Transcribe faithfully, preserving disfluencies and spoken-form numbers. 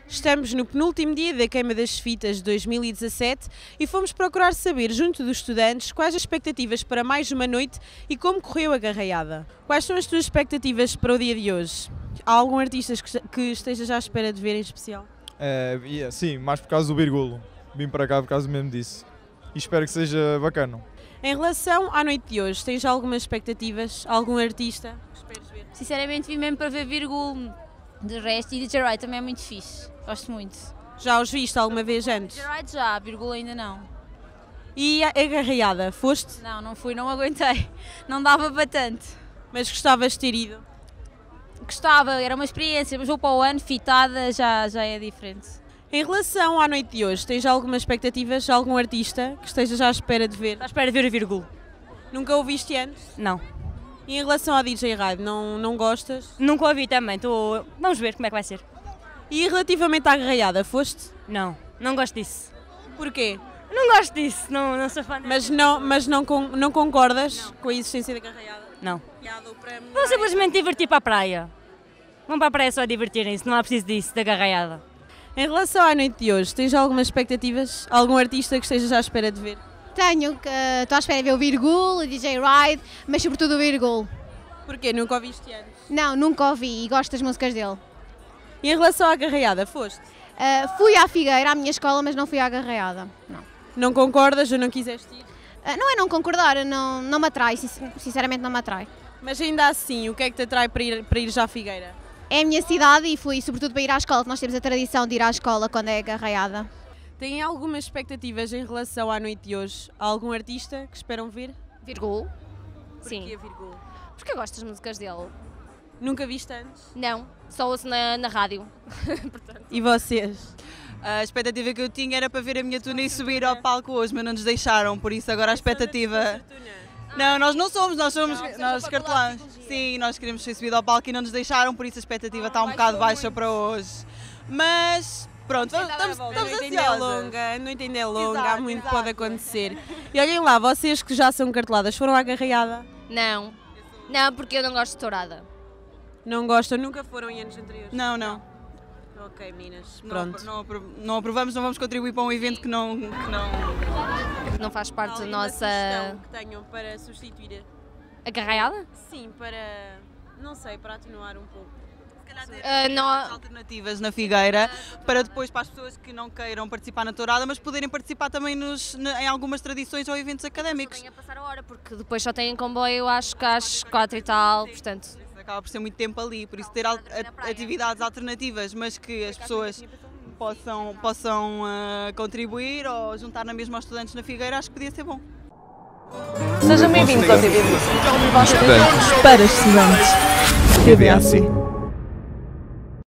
Estamos no penúltimo dia da Queima das Fitas de dois mil e dezassete e fomos procurar saber, junto dos estudantes, quais as expectativas para mais uma noite e como correu a garraiada. Quais são as tuas expectativas para o dia de hoje? Há algum artista que esteja já à espera de ver em especial? É, yeah, sim, mais por causa do Virgulo. Vim para cá por causa mesmo disso. E espero que seja bacana. Em relação à noite de hoje, tens algumas expectativas? Algum artista que esperes ver? Sinceramente vim mesmo para ver Virgulo. De resto, e D J Ride também é muito fixe. Gosto muito. Já os viste alguma vez antes? D J Ride já, Virgulo ainda não. E a, a garraiada, foste? Não, não fui, não aguentei. Não dava para tanto. Mas gostavas de ter ido? Gostava, era uma experiência, mas vou para o ano, fitada, já, já é diferente. Em relação à noite de hoje, tens algumas expectativas? Algum artista que esteja já à espera de ver? À espera de ver o Virgulo. Nunca ouviste antes? Não. E em relação à D J Ride, não, não gostas? Nunca ouvi também, tô... vamos ver como é que vai ser. E relativamente à garraiada, foste? Não, não gosto disso. Porquê? Não gosto disso, não, não sou fã. Mas não, mas não, con, não concordas não. com a existência da garraiada? Não. Vou simplesmente divertir para a praia. Vão para a praia só divertirem-se, não há preciso disso, da garraiada. Em relação à noite de hoje, tens algumas expectativas? Algum artista que esteja já à espera de ver? Tenho, estou uh, à espera de ver o Virgulo, o D J Ride, mas sobretudo o Virgulo. Porquê? Nunca ouviste antes? Não, nunca ouvi e gosto das músicas dele. E em relação à garraiada, foste? Uh, fui à Figueira, à minha escola, mas não fui à garraiada. Não, não concordas ou não quiseste ir? Uh, não é não concordar, não, não me atrai, sinceramente não me atrai. Mas ainda assim, o que é que te atrai para ir, para ir já à Figueira? É a minha cidade e fui sobretudo para ir à escola, que nós temos a tradição de ir à escola quando é garraiada. Têm algumas expectativas em relação à noite de hoje? Há algum artista que esperam ver? Virgulo. Sim. Porquê Virgulo? Porque eu gosto das músicas dele. Nunca viste antes? Não, só ouço na, na rádio. E vocês? A expectativa que eu tinha era para ver a minha tuna e subir ao palco hoje, mas não nos deixaram, por isso agora a expectativa... Não, nós não somos, nós somos não, nós cartelãs. Sim, nós queremos ser subido ao palco e não nos deixaram, por isso a expectativa ah, está um bocado baixa para hoje. Mas... Pronto, estamos, estamos a noite ainda é longa, a noite ainda é longa, exato, há muito exato. Pode acontecer. E olhem lá, vocês que já são carteladas, foram à garraiada? Não, não, porque eu não gosto de tourada. Não gostam? Nunca foram em anos anteriores? Não, não. Ok, Minas, pronto. Não, não, não aprovamos, não vamos contribuir para um evento que não... Que não... não faz parte da nossa... Uma que tenham para substituir a garraiada? Sim, para, não sei, para atenuar um pouco. Uh, não há alternativas na Figueira para depois para as pessoas que não queiram participar na tourada, mas poderem participar também nos, em algumas tradições ou eventos académicos. Não a passar a hora, porque depois só têm comboio acho que às quatro e tal, portanto... Acaba por ser muito tempo ali, por isso ter al atividades alternativas, mas que as pessoas possam, possam uh, contribuir ou juntar na mesma aos estudantes na Figueira, acho que podia ser bom. Sejam bem-vindos ao T V A C. Estudantes para estudantes. T V A C.